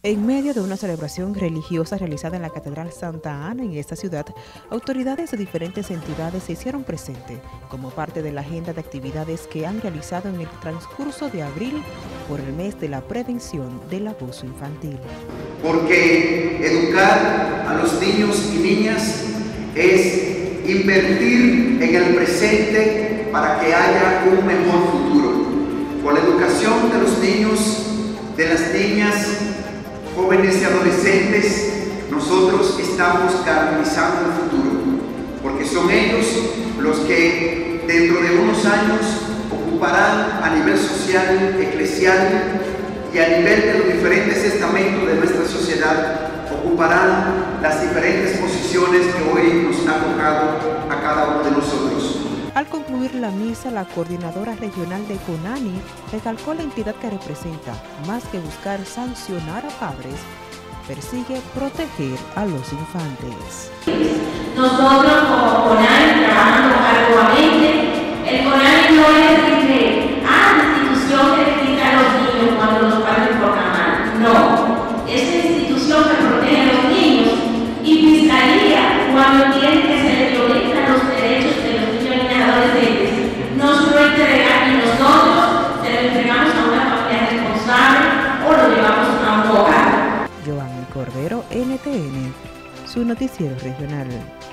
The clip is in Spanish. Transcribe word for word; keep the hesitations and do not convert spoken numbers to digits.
En medio de una celebración religiosa realizada en la Catedral Santa Ana en esta ciudad, autoridades de diferentes entidades se hicieron presentes como parte de la agenda de actividades que han realizado en el transcurso de abril por el mes de la prevención del abuso infantil. Porque educar a los niños y niñas es invertir en el presente para que haya un mejor futuro. Con la educación de los niños, de las niñas, jóvenes y adolescentes, nosotros estamos garantizando el futuro, porque son ellos los que dentro de unos años ocuparán a nivel social, eclesial y a nivel de los diferentes estamentos de nuestra sociedad, ocuparán las diferentes posiciones que hoy nos ha tocado a cada uno de nosotros. Al concluir la misa, la coordinadora regional de CONANI recalcó la entidad que representa, más que buscar sancionar a padres, persigue proteger a los infantes. Nosotros como CONANI trabajando arduamente. El CONANI no es decir, ah, la institución que critica a los niños cuando los padres portan mal. No, es la institución que protege a los niños y fiscalía cuando entiende que se le violentan los derechos de los niños y niñas adolescentes. Nos lo entrega y nosotros se lo entregamos a una familia responsable o lo llevamos a un hogar. Giovanni Cordero, N T N, su noticiero regional.